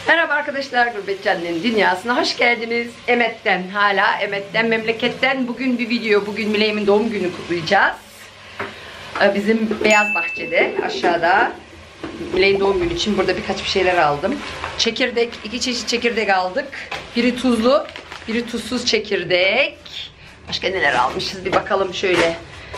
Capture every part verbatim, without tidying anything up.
Merhaba arkadaşlar, Gurbetçilerin Dünyası'na hoş geldiniz. Emet'ten, hala Emet'ten, memleketten bugün bir video. Bugün Miley'min doğum günü kutlayacağız. Bizim Beyaz Bahçe'de, aşağıda. Miley'in doğum günü için burada birkaç bir şeyler aldım. Çekirdek, iki çeşit çekirdek aldık. Biri tuzlu, biri tuzsuz çekirdek. Başka neler almışız bir bakalım şöyle.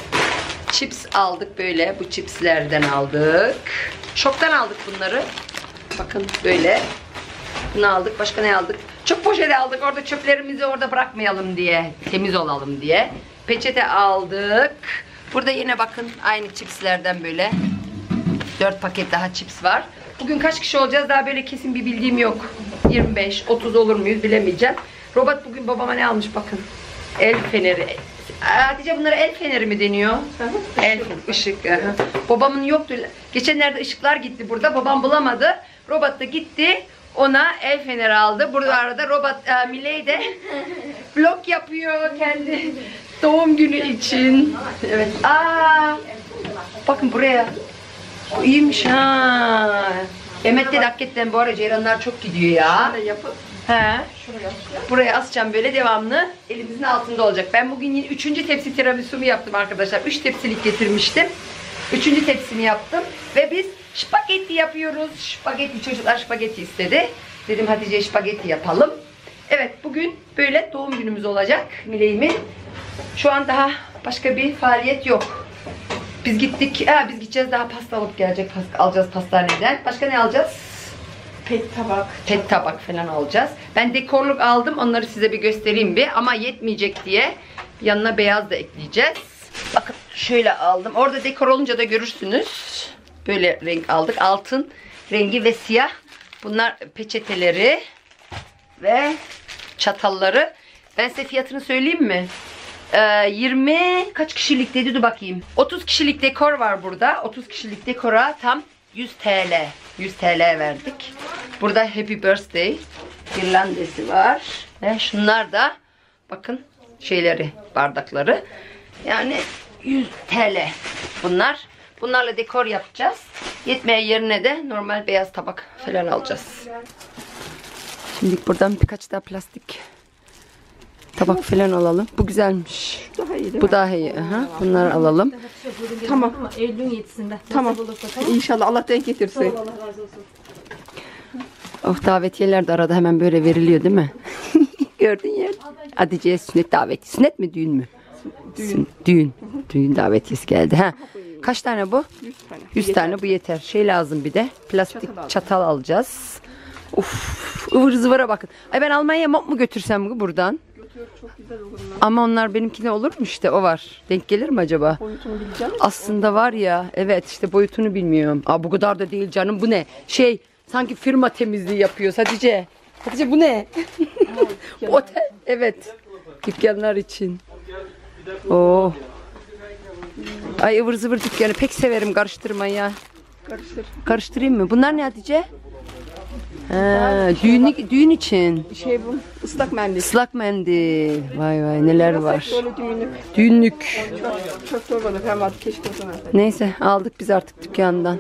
Chips aldık böyle, bu chipslerden aldık. Şoktan aldık bunları. Bakın böyle. Bunu aldık. Başka ne aldık? Çok poşet aldık. Orada çöplerimizi orada bırakmayalım diye. Temiz olalım diye. Peçete aldık. Burada yine bakın aynı chipslerden böyle. dört paket daha chips var. Bugün kaç kişi olacağız? Daha böyle kesin bir bildiğim yok. yirmi beş otuz olur muyuz bilemeyeceğim. Robot bugün babama ne almış bakın. El feneri. Hatice bunlara el feneri mi deniyor? El feneri, ışık. Aha. Babamın yoktu. Geçenlerde ışıklar gitti burada. Babam bulamadı. Robot da gitti. Ona el feneri aldı. Burada arada robot e, Miley de vlog yapıyor kendi doğum günü için. Evet. Aa, bakın buraya. Bu iyiymiş ha. Mehmet de hakikaten bu ara ceyranlar çok gidiyor ya. He. Buraya asacağım böyle devamlı. Elimizin altında olacak. Ben bugün yine üçüncü tepsi tiramisu'mu yaptım arkadaşlar. Üç tepsilik getirmiştim. Üçüncü tepsimi yaptım. Ve biz spagetti yapıyoruz. Spagetti, çocuklar spagetti istedi. Dedim Hatice spagetti yapalım. Evet, bugün böyle doğum günümüz olacak Miley'imin. Şu an daha başka bir faaliyet yok. Biz gittik. Ha, biz gideceğiz, daha pasta alıp gelecek. Pasta alacağız pastaneden. Başka ne alacağız? Pet tabak. Pet tabak falan alacağız. Ben dekorluk aldım. Onları size bir göstereyim bir. Ama yetmeyecek diye yanına beyaz da ekleyeceğiz. Bakın şöyle aldım. Orada dekor olunca da görürsünüz. Böyle renk aldık. Altın rengi ve siyah. Bunlar peçeteleri ve çatalları. Ben size fiyatını söyleyeyim mi? Ee, yirmi kaç kişilik dedi, dur bakayım. otuz kişilik dekor var burada. otuz kişilik dekora tam yüz TL. yüz TL verdik. Burada Happy Birthday girlandesi var. Ve şunlar da bakın şeyleri, bardakları. Yani yüz TL bunlar. Bunlarla dekor yapacağız. Yetmeye yerine de normal beyaz tabak falan alacağız. Şimdi buradan birkaç daha plastik tabak falan alalım. Bu güzelmiş. Daha iyi değil Bu mi? daha iyi. Aha, bunları alalım. Tamam. Eylül'ün yedisinde. Tamam. İnşallah Allah denk getirsin. Allah razı olsun. Oh, davetiyeler de arada hemen böyle veriliyor değil mi? Gördün ya. Hatice'ye sünnet daveti. Sünnet mi, düğün mü? Düğün. Düğün. Düğün davetiyesi geldi. Ha. Kaç tane bu? yüz tane. yüz tane bu yeter. Şey lazım bir de. Plastik çatal, çatal alacağız. Uf, ıvır zıvıra bakın. Ay ben Almanya'ya mop mu götürsem buradan? Götür, çok güzel olur. Ama onlar benimkine olur mu işte, o var. Denk gelir mi acaba? Boyutunu bileceğim. Aslında var ya, evet işte boyutunu bilmiyorum. Aa, bu kadar da değil canım, bu ne? Şey, sanki firma temizliği yapıyoruz Hatice. Hatice bu ne? Otel, evet. Dükkanlar için. Oo. Ay ıvır zıvır dükkanı pek severim, karıştırmayı ya. Karıştır. Karıştırayım mı? Bunlar ne Hatice? Ha, düğün, düğün için. Şey bu, ıslak mendil. Islak mendil. Vay vay neler var. Böyle düğünlük. Düğünlük. Çok, çok zorladık ama keşke o zaman. Neyse aldık biz artık dükkandan.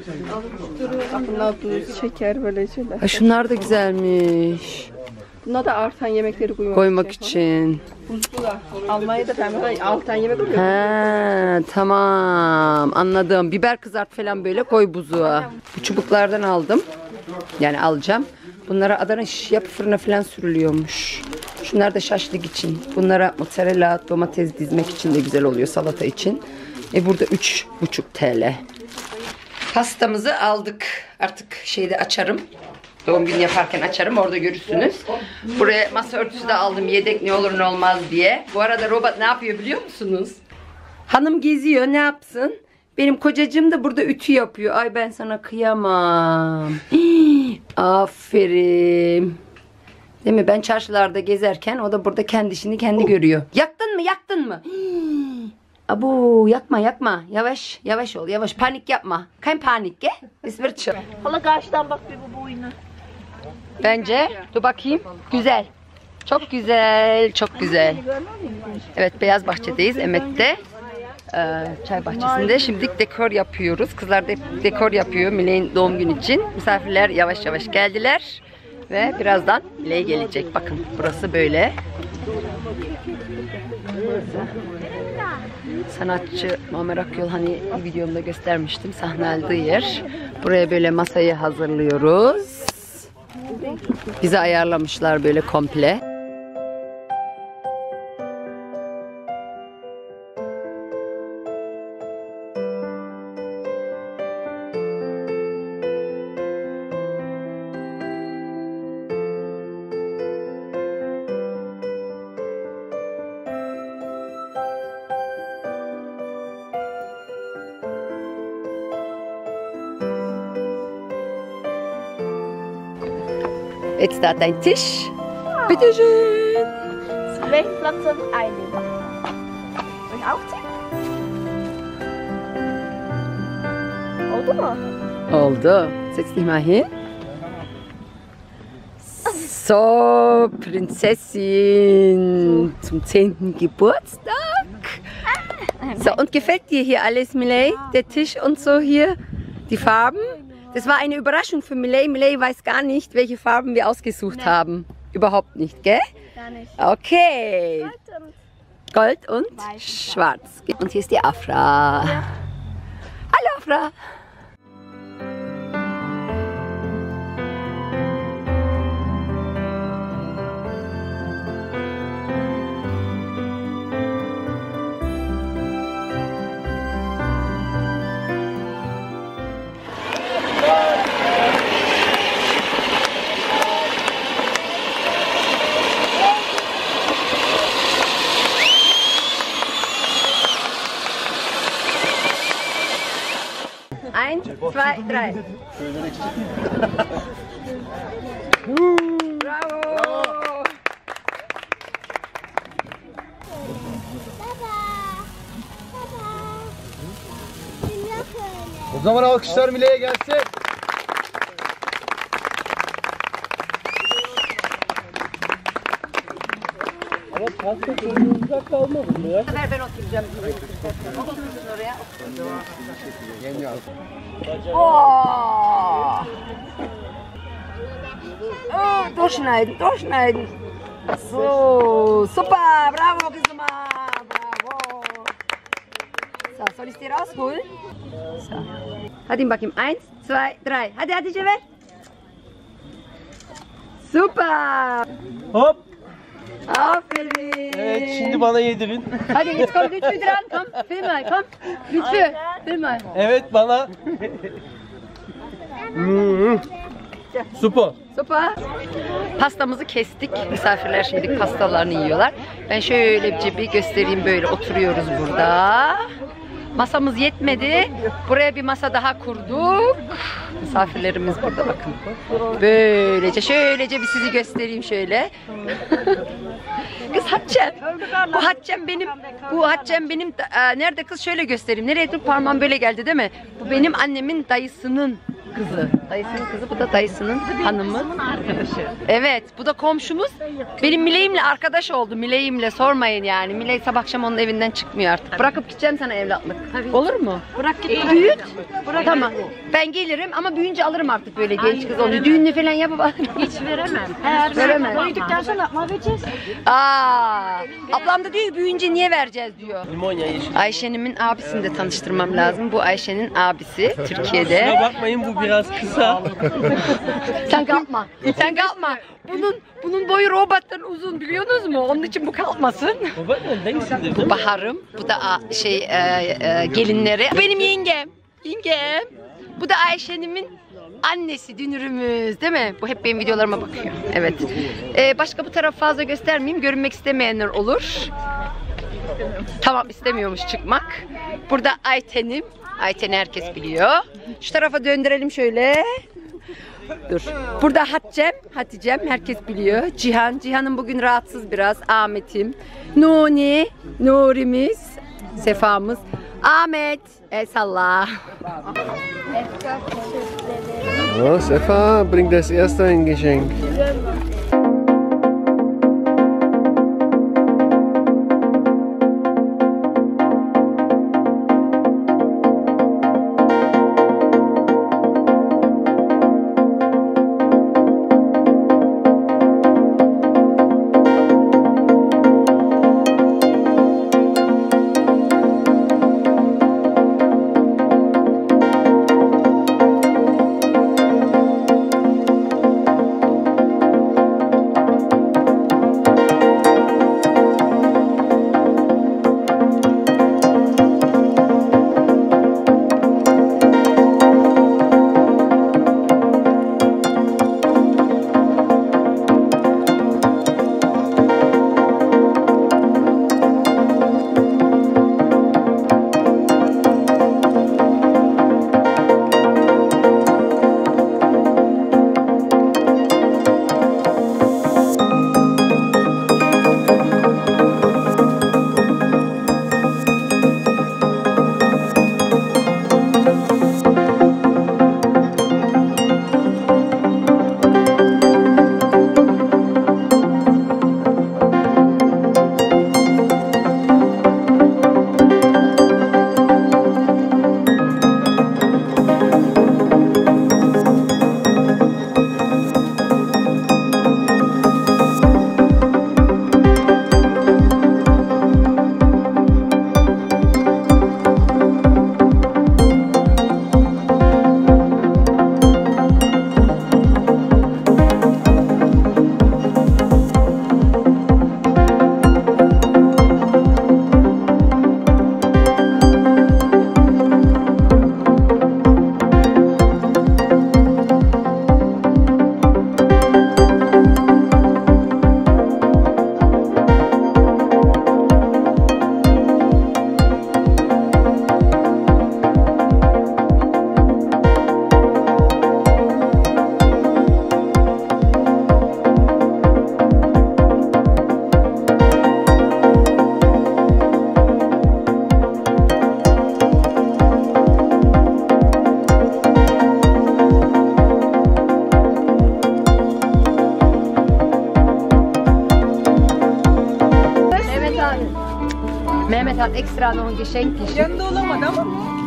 Bunlar tuz, şeker böyle şeyler. Ha, şunlar da güzelmiş. Bunlar da artan yemekleri koymak, Koymak için. Buzlular. Almanya'da falan artan yemek oluyor. Ha, tamam anladım. Biber kızart falan böyle koy buzluğa. Bu çubuklardan aldım. Yani alacağım. Bunlara Adana şiş yap fırına falan sürülüyormuş. Şunlar da şaşlık için. Bunlara mozzarella, domates dizmek için de güzel oluyor, salata için. E burada üç buçuk TL. Pastamızı aldık. Artık şeyde açarım. Doğum günü yaparken açarım. Orada görürsünüz. Buraya masa örtüsü de aldım. Yedek ne olur ne olmaz diye. Bu arada robot ne yapıyor biliyor musunuz? Hanım geziyor. Ne yapsın? Benim kocacığım da burada ütü yapıyor. Ay ben sana kıyamam. Hii, aferin. Değil mi? Ben çarşılarda gezerken o da burada kendi işini kendi görüyor. Yaktın mı? Yaktın mı? Hii. Abu yakma yakma. Yavaş yavaş ol. Yavaş panik yapma. Kein panik ge. Es wird schon. Hala karşıdan bak bir bu boyuna. Bence dur bakayım. Güzel. Çok güzel. Çok güzel. Evet, Beyaz Bahçe'deyiz. Emet'te. Ee, çay bahçesinde. Şimdilik dekor yapıyoruz. Kızlar de dekor yapıyor Miley'in doğum günü için. Misafirler yavaş yavaş geldiler. Ve birazdan Miley gelecek. Bakın burası böyle. Sanatçı Muammer Akyol, hani videomda göstermiştim, sahne aldığı yer. Buraya böyle masayı hazırlıyoruz. Bize ayarlamışlar böyle komple. Jetzt da dein Tisch. Bitte schön. Welchen Platz soll ich einnehmen? Soll ich aufziehen? Oldu mu? Oldu. Setz dich mal hin. So, Prinzessin zum zehnten Geburtstag. So, und gefällt dir hier alles, Miley? Der Tisch und so hier? Die Farben? Das war eine Überraschung für Miley. Miley weiß gar nicht, welche Farben wir ausgesucht nee. haben. Überhaupt nicht, gell? Gar nicht. Okay. Gold und, Gold und Weiß. Schwarz. Und hier ist die Afra. Ja. Hallo, Afra. Eins, zwei, drei. Bravo! O zaman alkışlar Miley'e gelsin. Ama pasta çocuğunuzda kalmadı mı ya? Ver, ben oturacağım. Oturun oraya. Oh! Oh, durchschneiden, durchschneiden. So, super, bravo, Gisema, bravo. So, soll ich dir rausholen? So. Hadi bakayım, eins, zwei, drei. Hadi Hatice ver. Super. Hop. Aferin. Evet, şimdi bana yedirin. Hadi jetzt komm Lütfü dran, komm, film mal, komm. Lütfü, film mal. Evet, bana. Super. Super. Pastamızı kestik. Misafirler şimdi pastalarını yiyorlar. Ben şöyle bir göstereyim, böyle oturuyoruz burada. Masamız yetmedi. Buraya bir masa daha kurduk. Misafirlerimiz burada, bakın. Böylece şöylece bir sizi göstereyim şöyle. Kız Hatice'm. Bu Hatice'm benim. Bu Hatice'm benim. E, nerede kız? Şöyle göstereyim. Nereye dur, parmağım böyle geldi değil mi? Bu benim annemin dayısının kızı. Dayısının kızı, bu da dayısının hanımı. Evet, bu da komşumuz. Benim Miley'imle arkadaş oldu. Miley'imle sormayın yani. Miley sabah akşam onun evinden çıkmıyor artık. Bırakıp gideceğim sana evlatlık. Tabii. Olur mu? Bırak git. Büyüt. Bırak. Tamam. Ben gelirim ama büyüyünce alırım artık böyle genç kız oluyor. Düğününü falan yapıp alırım. Hiç veremem. Eğer veremem. Büyüdükten sonra yapma vereceğiz. Aa, ablam da diyor ki büyüyünce niye vereceğiz diyor. Limonya yeşil. Ayşe'nin abisini de tanıştırmam lazım. Bu Ayşe'nin abisi Türkiye'de. Kusura bakmayın, bu biraz kısa. Sen kalkma. Sen kalkma. Bunun bunun boyu robottan uzun, biliyorsunuz mu? Onun için bu kalkmasın. Baba neredesin? Bu Bahar'ım. Bu da a, şey e, e, gelinleri. Bu benim yengem. Yengem. Bu da Ayşe'nin annesi, dünürümüz, değil mi? Bu hep benim videolarıma bakıyor. Evet. Ee, başka bu tarafı fazla göstermeyeyim. Görünmek istemeyenler olur. Tamam, istemiyormuş çıkmak. Burada Ayten'im. Ayten'i herkes biliyor. Şu tarafa döndürelim şöyle. Dur. Burada Hatice'm. Hatice'm herkes biliyor. Cihan. Cihan'ın bugün rahatsız biraz. Ahmet'im. Nuni. Nuri'miz. Sefa'mız. Ahmet. El salla. Ja, Sefa bringt das erste ein Geschenk. hat extra noch ein Geschenk geschickt. Yanında olamadı ama.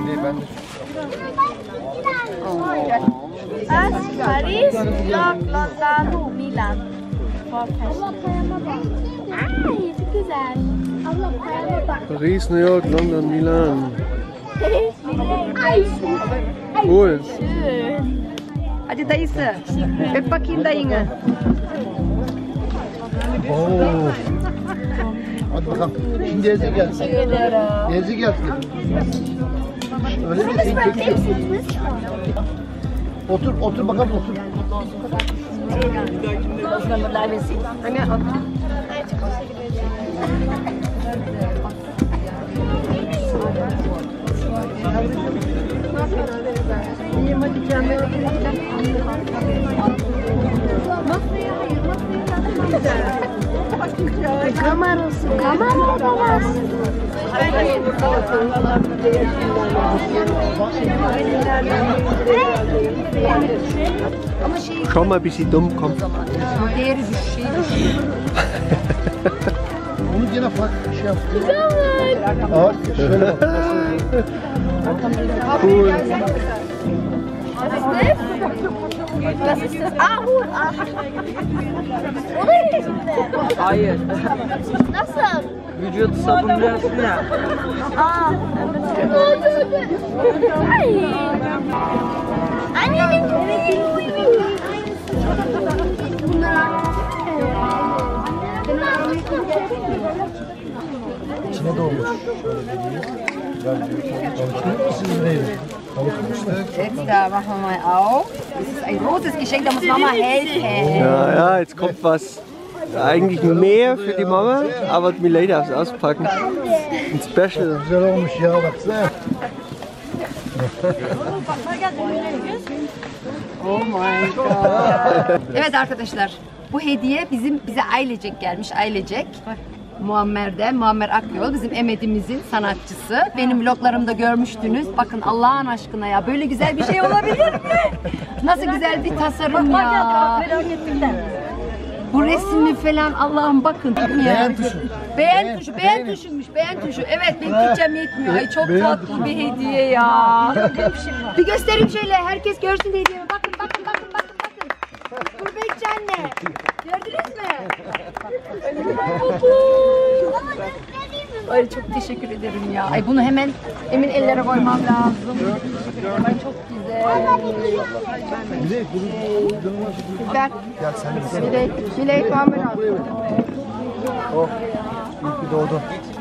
Was? Paris, York, London, Milan. Ay, çok güzel. Paris, New York, London, Milan. Ay, Cool. schön. Hadi dayısı. Öp bakayım dayını. Oo. Hadi bakalım. Şimdi Ezi gelsin. Ezi gelsin. Öyle mi? Sen çekiyorsun. Otur, otur bakalım otur. Kamar olsun. Kamar olsun. Schau mal, bis sie dumm kommt. Değeri düşüyor. Onu yine farklı bir şey yaptın. Aa, şöyle bak. Cool. Was ist das? Ah, Hut. Ah. Oraya Hayır. Nasıl? Vücut sabunluyorsun ya. Aa. Ay. Annenin İçine dolmuş. Siz neydi? Jetzt da machen wir mal auf. Das ist ein großes Geschenk, da muss Mama helfen. Ja, ja, jetzt kommt was. Eigentlich mehr für die Mama, aber Miley darf es auspacken. Ein Special. Güzel olmuş ya baksana. Oh my god. Evet arkadaşlar, bu hediye bizim bize ailecek gelmiş, ailecek. Muammer'den, Muammer Akyol bizim Emedimizin sanatçısı. Benim vloglarımda görmüştünüz. Bakın Allah'ın aşkına ya, böyle güzel bir şey olabilir mi? Nasıl güzel bir tasarım ya. Bu resmi falan Allah'ım bakın. Beğen tuşu. Beğen tuşu, beğen tuşuymuş, beğen tuşu. Evet, benim Türkçem yetmiyor. Ay çok tatlı bir hediye ya. Bir göstereyim şöyle, herkes görsün hediyemi. Bakın, bakın, bakın, bakın, bakın. Gurbetçi anne. Gördünüz mü? Ay çok teşekkür ederim ya. Ay bunu hemen emin ellere koymam lazım. Ay çok güzel. Ben Gel sen de. Miley, Miley kamera al. Oh, iyi ki doğdun.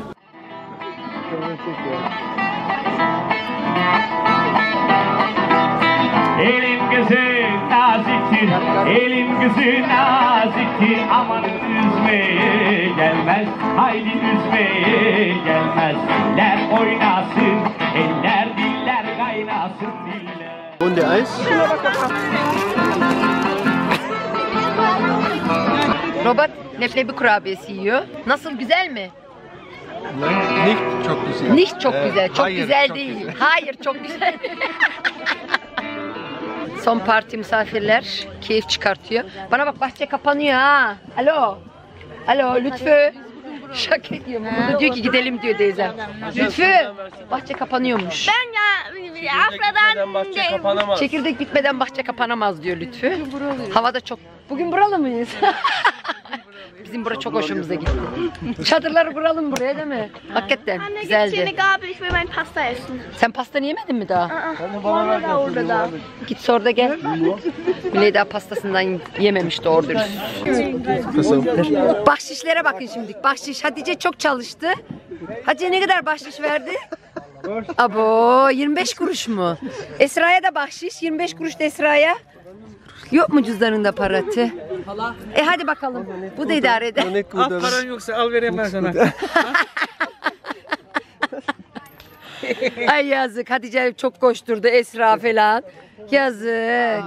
Elin kızı naziktir, elin kızı naziktir. Aman üzmeye gelmez, haydi üzmeye gelmez. Eller oynasın, eller diller kaynasın diller. Runde Eis. Robert leblebi kurabiyesi yiyor. Nasıl, güzel mi? Nicht çok güzel. Nicht çok güzel, çok Hayır, güzel çok değil. güzel. Hayır, çok güzel. Son parti misafirler keyif çıkartıyor. Bana bak, bahçe kapanıyor ha. Alo. Alo Lütfü. Şaka ediyorum. Burada diyor ki gidelim diyor teyzem. Lütfü. Bahçe kapanıyormuş. Ben ya Afra'dan bahçe kapanamaz. Çekirdek bitmeden bahçe kapanamaz diyor Lütfü. Havada çok. Bugün buralı mıyız? Bizim bura çok hoşumuza gitti. Çadırları kuralım buraya değil mi? Hakikaten Anne, gib hier güzeldi. eine Gabel, ich will mein Pasta essen. Sen pastanı yemedin mi daha? Orada da, orada da. Git sor da gel. Miley daha pastasından yememiş doğru dürüst. Bahşişlere bakın şimdi. Bahşiş. Hatice çok çalıştı. Hatice ne kadar bahşiş verdi? Abo yirmi beş kuruş mu? Esra'ya da bahşiş. yirmi beş kuruş da Esra'ya. Yok mu cüzdanında paratı? E hadi bakalım. Bu da idare eder. Al paran yoksa al vereyim ben sana. Ay yazık. Hatice çok koşturdu, Esra falan. Yazık.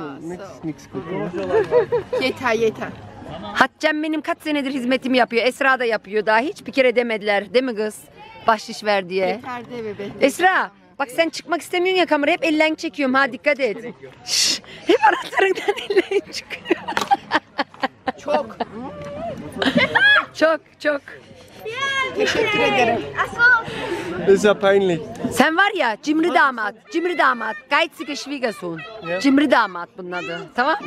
Yeter yeter. Hatice'm benim kaç senedir hizmetimi yapıyor. Esra da yapıyor daha. Hiç bir kere demediler değil mi kız? Bahşiş ver diye. Yeter de bebe. Esra bak sen çıkmak istemiyorsun ya kamera. Hep elden çekiyorum ha, dikkat et. Şşş, hep anahtarından elden çıkıyor. Çok. Çok çok. Teşekkür ederim. Das ist ja peinlich. Sen var ya cimri damat, cimri damat, geizige Schwiegersohn. Cimri damat bunun adı. Tamam?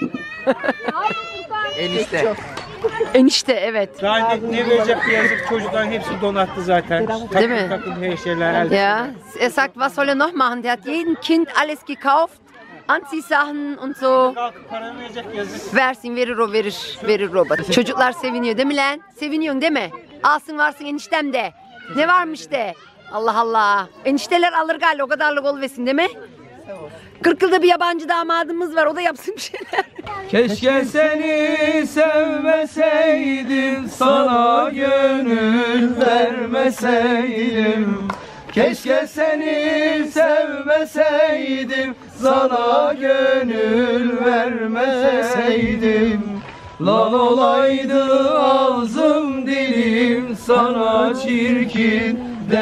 Enişte. Enişte evet. Daha ne, ne verecek yazık çocukların hepsi donattı zaten. Değil mi? Takım takım her şeyler elde. Ja, er sagt, was soll er noch machen? Der hat jedem Kind alles gekauft. Anziehsachen und so. Kalkıp para verecek yazık. Versin verir o verir. Verir o. Çocuklar seviniyor değil mi lan? Seviniyorsun değil mi? Alsın varsın eniştem de. Ne varmış de. Allah Allah. Enişteler alır galiba o kadarlık olvesin değil mi? kırk yılda bir yabancı damadımız var. O da yapsın bir şeyler. Keşke seni sevmeseydim, sana gönül vermeseydim. Keşke seni sevmeseydim, sana gönül vermeseydim. Lan olaydı ağzım dilim, sana çirkin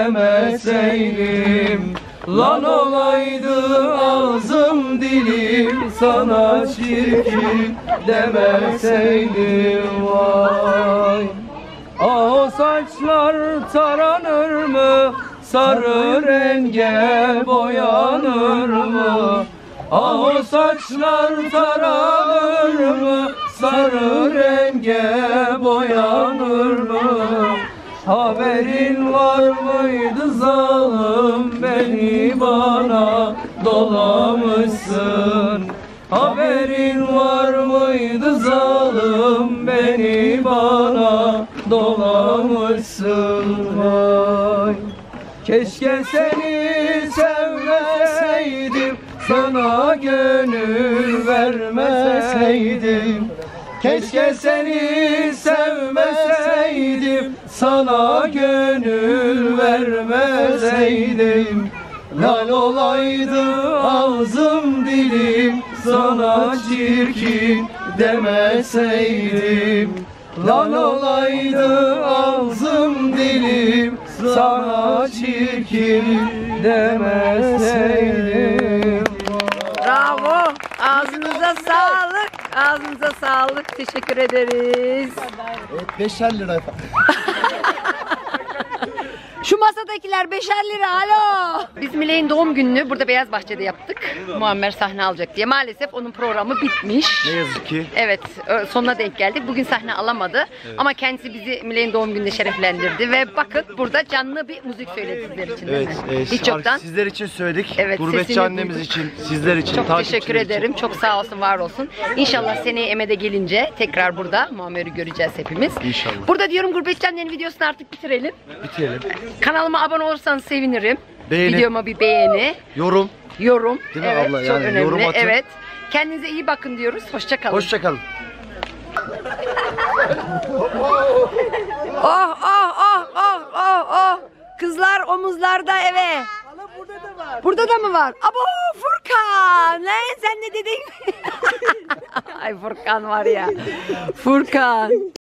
demeseydim. Lan olaydı ağzım dilim, sana çirkin demeseydim vay. Ah o saçlar taranır mı, sarı renge boyanır mı? Ah o saçlar taranır mı, sarı renge boyanır mı? Haberin var mıydı zalim, beni bana dolamışsın. Haberin var mıydı zalim, beni bana dolamışsın vay. Keşke seni sevmeseydim, sana gönül vermeseydim. Keşke seni sevmeseydim, sana gönül vermeseydim. Lan olaydı ağzım dilim, sana çirkin demeseydim. Lan olaydı ağzım dilim, sana çirkin demeseydim. Bravo. Ağzınıza sağlık. Ağzınıza sağlık. Teşekkür ederiz. Evet, beşer lira efendim. Şu masadakiler beşer lira. Alo. Biz Miley'in doğum gününü burada Beyaz Bahçe'de yaptık. Muammer sahne alacak diye. Maalesef onun programı bitmiş. Ne yazık ki. Evet, sonuna denk geldik. Bugün sahne alamadı. Evet. Ama kendisi bizi Miley'in doğum gününde şereflendirdi ve bakın burada canlı bir müzik söyledi sizler için. Evet, e, Hiç yoktan. Sizler için söyledik. Evet, Gurbetçi sesini annemiz duyduk. için, sizler için, Çok takipçiler teşekkür ederim. için. Çok sağ olsun, var olsun. İnşallah seneye Eme'de gelince tekrar burada Muammer'i göreceğiz hepimiz. İnşallah. Burada diyorum Gurbetçi Anne'nin videosunu artık bitirelim. Bitirelim. Kanalıma abone olursanız sevinirim. Beğeni. Videoma bir beğeni, Yorum. yorum. Değil mi Evet, abla? çok Yani önemli. yorum atın. Evet. Kendinize iyi bakın diyoruz. Hoşça kalın. Hoşçakalın. Oh oh oh oh oh oh. Kızlar omuzlarda eve. Burada da var. Burada da mı var? Abo Furkan. Lan sen ne dedin? Ay Furkan var ya. Furkan.